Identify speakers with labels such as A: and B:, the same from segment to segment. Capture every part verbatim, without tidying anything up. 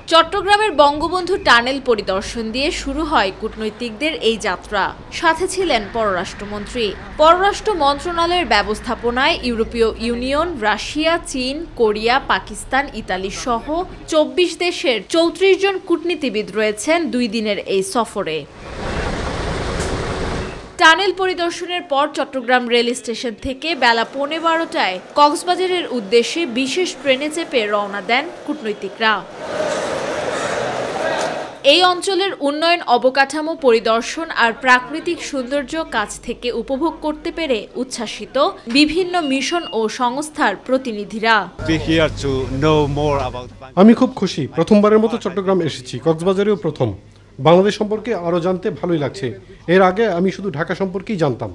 A: চট্টগ্রামের বঙ্গবন্ধু টানেল পরিদর্শন দিয়ে শুরু হয় কূটনৈতিকদের এই যাত্রা। সাথে ছিলেন পররাষ্ট্রমন্ত্রী। পররাষ্ট্র মন্ত্রণালয়ের ব্যবস্থাপনায় ইউরোপীয় ইউনিয়ন, রাশিয়া, চীন, কোরিয়া, পাকিস্তান, ইতালি সহ চব্বিশ দেশের চৌত্রিশ জন কূটনীতিবিদ রয়েছেন দুই দিনের এই সফরে। টানেল পরিদর্শনের পর চট্টগ্রাম রেল স্টেশন থেকে বেলা পৌনে বারোটায় কক্সবাজারের উদ্দেশ্যে বিশেষ ট্রেনে চেপে রওনা দেন কূটনৈতিকরা। এই অঞ্চলের উন্নয়ন, অবকাঠামো পরিদর্শন আর প্রাকৃতিক সৌন্দর্য কাছ থেকে উপভোগ করতে পেরে উচ্ছ্বাসিত বিভিন্ন মিশন ও সংস্থার প্রতিনিধিরা।
B: আমি খুব খুশি, প্রথমবারের মতো চট্টগ্রাম এসেছি। কক্সবাজারেও প্রথম। বাংলাদেশ সম্পর্কে আরো জানতে ভালোই লাগছে। এর আগে আমি শুধু ঢাকা সম্পর্কেই জানতাম।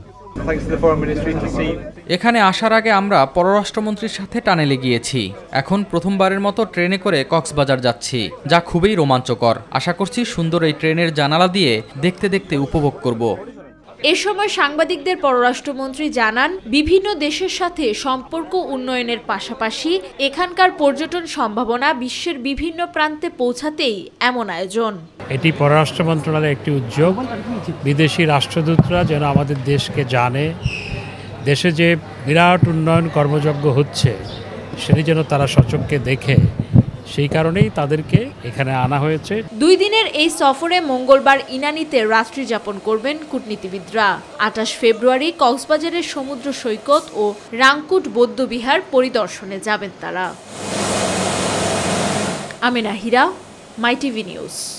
C: এখানে আসার আগে আমরা পররাষ্ট্রমন্ত্রীর সাথে টানেলে গিয়েছি। এখন প্রথমবারের মতো ট্রেনে করে কক্সবাজার যাচ্ছি, যা খুবই রোমাঞ্চকর। আশা করছি সুন্দর এই ট্রেনের জানালা দিয়ে দেখতে দেখতে উপভোগ করব।
A: এ সময় সাংবাদিকদের পররাষ্ট্রমন্ত্রী জানান, বিভিন্ন দেশের সাথে সম্পর্ক উন্নয়নের পাশাপাশি এখানকার পর্যটন সম্ভাবনা বিশ্বের বিভিন্ন প্রান্তে পৌঁছাতেই এমন আয়োজন।
D: এটি পররাষ্ট্র মন্ত্রণালয়ের একটি উদ্যোগ। বিদেশি রাষ্ট্রদূতরা যেন আমাদের দেশকে জানে, দেশে যে বিরাট উন্নয়ন কর্মযজ্ঞ হচ্ছে সেটি যেন তারা সচক্ষে দেখে, সেই কারণেই তাদেরকে এখানে আনা হয়েছে।
A: দুই দিনের এই সফরে মঙ্গলবার ইনানীতে রাত্রি যাপন করবেন কূটনীতিবিদরা। আঠাশ ফেব্রুয়ারি কক্সবাজারের সমুদ্র সৈকত ও রাংকুট বৌদ্ধবিহার পরিদর্শনে যাবেন তারা। Amina Hira, MyTV news.